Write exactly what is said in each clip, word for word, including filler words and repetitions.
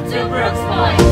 to Brooke's Point!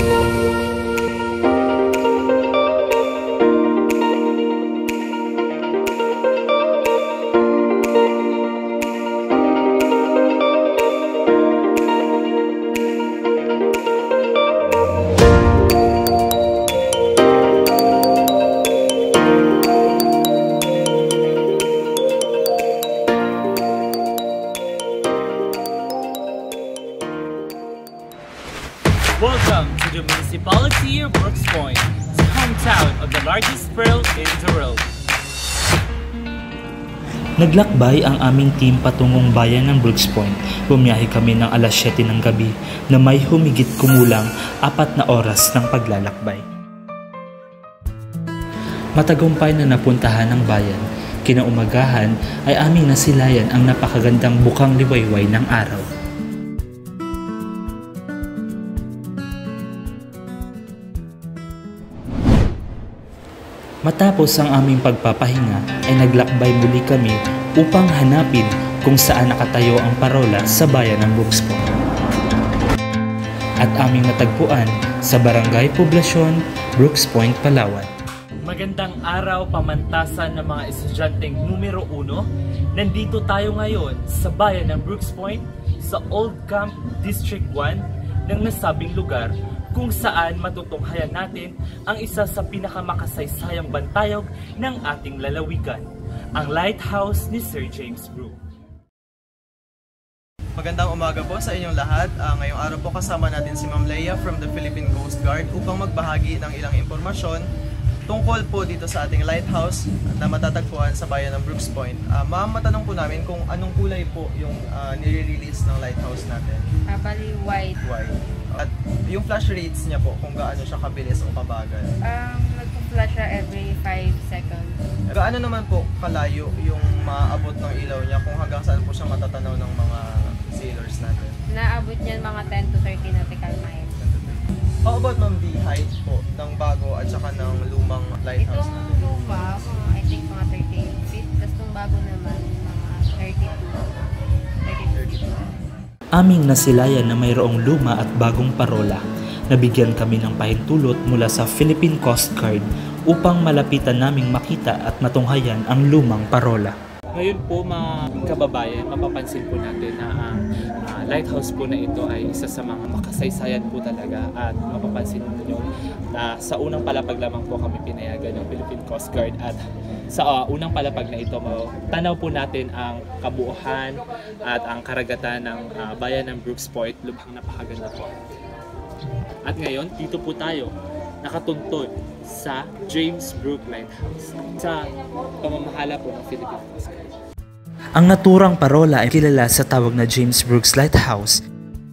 Welcome to the municipality of Brooke's Point, the hometown of the largest pearl in the world. Naglakbay ang aming team patungong bayan ng Brooke's Point. Bumiyahe kami ng alas siyete ng gabi na may humigit kumulang apat na oras ng paglalakbay. Matagumpay na napuntahan ng bayan. Kinaumagahan ay aming nasilayan ang napakagandang bukang liwayway ng araw. Matapos ang aming pagpapahinga ay naglakbay muli kami upang hanapin kung saan nakatayo ang parola sa bayan ng Brooke's Point. At aming natagpuan sa Barangay Poblasyon, Brooke's Point, Palawan. Magandang araw pamantasan ng mga estudyanteng numero uno. Nandito tayo ngayon sa bayan ng Brooke's Point sa Old Camp District one ng nasabing lugar, kung saan matutunghayan natin ang isa sa pinakamakasaysayang bantayog ng ating lalawigan, ang Lighthouse ni Sir James Brooke. Magandang umaga po sa inyong lahat. Uh, ngayong araw po kasama natin si Ma'am Leia from the Philippine Coast Guard upang magbahagi ng ilang impormasyon tungkol po dito sa ating lighthouse na matatagpuan sa bayan ng Brooke's Point. Uh, Ma'am, matanong po namin kung anong kulay po yung uh, nire-release ng lighthouse natin? Uh, bali white. White. At yung flash rates niya po, kung gaano siya kabilis o kabagal? Um, nagpo-flash siya every five seconds. Gaano naman po kalayo yung maabot ng ilaw niya, kung hanggang saan po siya matatanaw ng mga sailors natin? Naabot niyan mga ten to thirteen nautical miles. How about ma'am the height po ng bago at saka ng lumang lighthouse Itong natin? luma, mga, I think mga thirty-eight feet. Tapos itong bago naman, mga thirty-two. thirty-two. Aming nasilayan na mayroong luma at bagong parola. Nabigyan kami ng pahintulot mula sa Philippine Coast Guard upang malapitan naming makita at matunghayan ang lumang parola. Ngayon po mga kababayan, mapapansin po natin na ang uh, lighthouse po na ito ay isa sa mga makasaysayan po talaga, at mapapansin niyo na uh, sa unang palapag lamang po kami pinayagan ng Philippine Coast Guard, at sa uh, unang palapag na ito, tanaw po natin ang kabuuhan at ang karagatan ng uh, bayan ng Brooke's Point. Lubhang napakaganda po. At ngayon, dito po tayo nakatuntun sa James Brooke Lighthouse sa pamamahala po ng Philippine Coast Guard. Ang naturang parola ay kilala sa tawag na James Brooke's Lighthouse.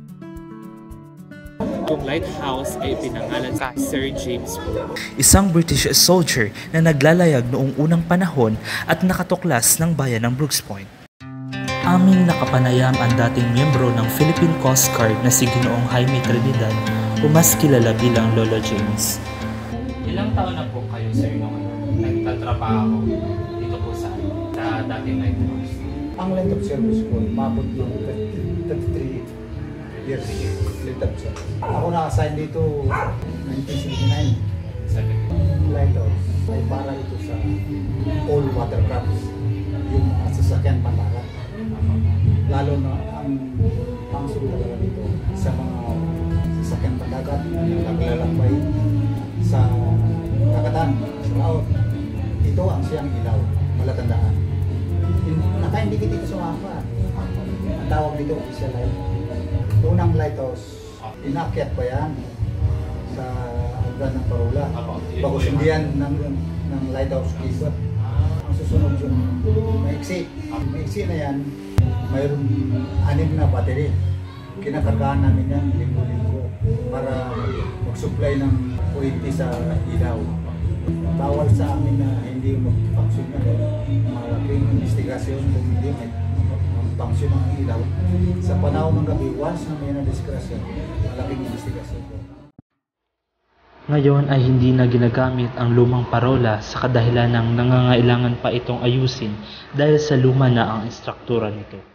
Yung lighthouse ay pinangalan kay Sir James Brooke, Isang British soldier na naglalayag noong unang panahon at nakatuklas ng bayan ng Brooke's Point. Aming nakapanayam ang dating miyembro ng Philippine Coast Guard na si Ginoong Jaime Trinidad, o mas kilala bilang Lolo James. Ilang taon na po kayo, sir, nung nagtatrabaho dito po sa, sa dating lighthouse? Ang length of service ko, mabot ng thirty-three years length of service. Ako na-assign dito nineteen seventy-nine. Lighthouse ay para ito sa all watercrafts, yung sasakyan pandagat. Lalo na ang pangsol talaga dito sa mga sasakyan pandagat na naglalakbay sa kakatan, sa laot. Ito ang siyang ilaw, malatandaan. Naka-indicate dito sa mapa. Ang tawag dito, official light. Unang lighthouse, inakyat pa yan sa hagdan ng parola. Bago sundian ng, ng lighthouse keeper. Ang susunod yung maiksi. Maiksi na yan, mayroon anim na battery. Kinakargaan namin yan linggo-linggo para mag-supply ng kuwente sa ilaw. Bawal sa amin na hindi mag-function na malaking investigasyon kung hindi mag-function ng ilaw. Sa panahon ng gabi, once na may na-diskrasyon, malaking investigasyon. Ngayon ay hindi na ginagamit ang lumang parola sa kadahilan ng nangangailangan pa itong ayusin dahil sa luma na ang istruktura nito.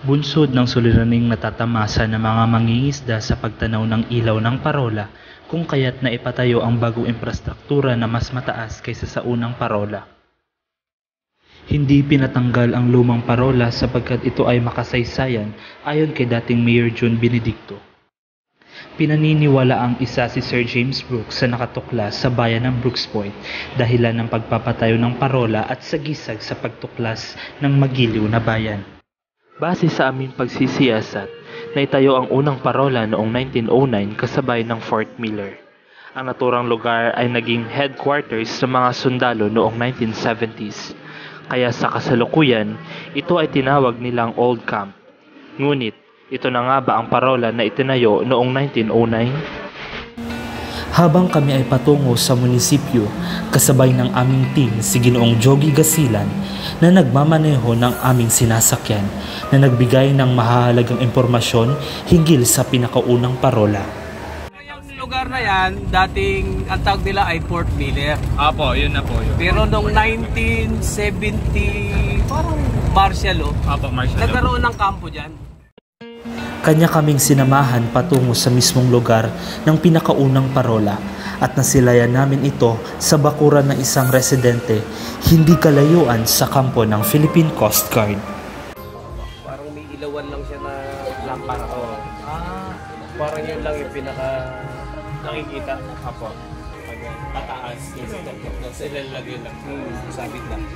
Bunsod ng suliraning natatamasa ng mga mangingisda sa pagtanaw ng ilaw ng parola, kung kaya't naipatayo ang bagong infrastruktura na mas mataas kaysa sa unang parola. Hindi pinatanggal ang lumang parola sapagkat ito ay makasaysayan ayon kay dating Mayor June Benedicto. Pinaniniwala ang isa si Sir James Brooke sa nakatuklas sa bayan ng Brooks Point dahilan ng pagpapatayo ng parola at sagisag sa pagtuklas ng magiliw na bayan. Base sa aming pagsisiyasat, naitayo ang unang parola noong nineteen oh nine kasabay ng Fort Miller. Ang naturang lugar ay naging headquarters sa mga sundalo noong nineteen seventies. Kaya sa kasalukuyan, ito ay tinawag nilang Old Camp. Ngunit, ito na nga ba ang parola na itinayo noong nineteen oh nine? Habang kami ay patungo sa munisipyo, kasabay ng aming team si Ginoong Jogi Gasilan na nagmamaneho ng aming sinasakyan na nagbigay ng mahahalagang impormasyon hinggil sa pinakaunang parola. Yung lugar na yan, dating ang tawag nila ay Fort Miller. Apo, yun na po yun. Pero noong nineteen seventy, parang martial oh, Apo, Marshall. nagkaroon ng kampo dyan. Kanya kaming sinamahan patungo sa mismong lugar ng pinakaunang parola at nasilayan namin ito sa bakuran ng isang residente hindi kalayuan sa kampo ng Philippine Coast Guard. Parang may ilawan lang siya na lampara. Oh. Ah, parang yun lang yung pinaka nakikita. Apo. Pag pataas, sa ilalagay lang. Hmm, sabit lang.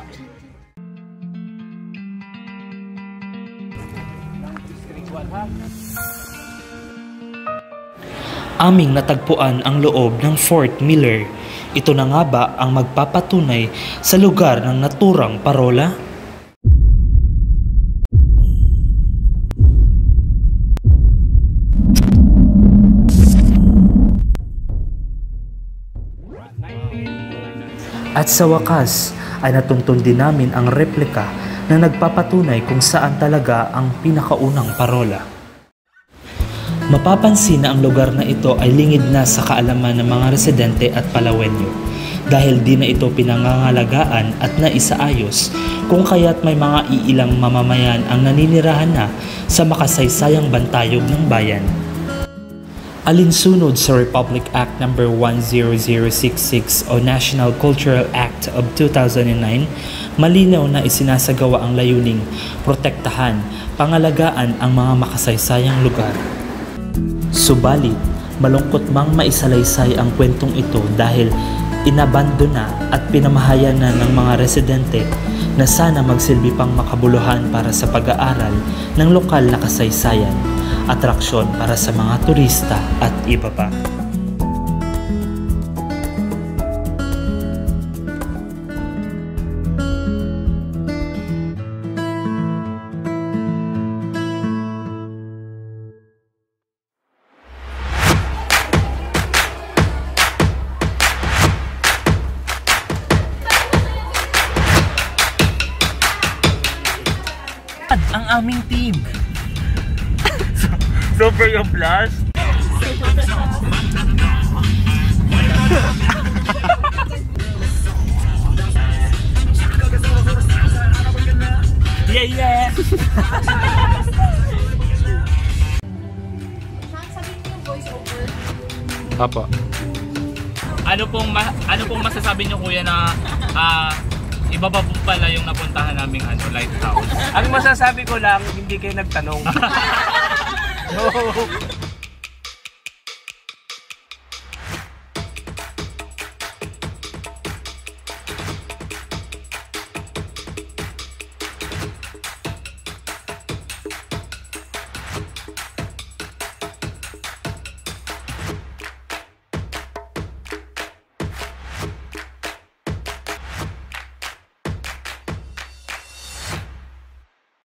Aming natagpuan ang loob ng Fort Miller. Ito na nga ba ang magpapatunay sa lugar ng naturang parola? At sa wakas ay natuntun din namin ang replika na nagpapatunay kung saan talaga ang pinakaunang parola. Mapapansin na ang lugar na ito ay lingid na sa kaalaman ng mga residente at Palawenyo dahil di na ito pinangangalagaan at naisaayos kung kaya't may mga iilang mamamayan ang naninirahan na sa makasaysayang bantayog ng bayan. Alinsunod sa Republic Act number one zero zero six six o National Cultural Act of two thousand nine, malinaw na isinasagawa ang layuning protektahan, pangalagaan ang mga makasaysayang lugar. Subalit, malungkot mang maisalaysay ang kwentong ito dahil inabandona at pinamahayan na ng mga residente na sana magsilbi pang makabuluhan para sa pag-aaral ng lokal na kasaysayan, atraksyon para sa mga turista at iba pa. Ang aming team. Super yung blast. Yeah, yeah. Apo. Ano pong ma ano pong masasabi niyo kuya na ah uh, iba pa po pala yung napuntahan naming ano, Lighthouse? Ang masasabi ko lang, hindi kayo nagtanong. No.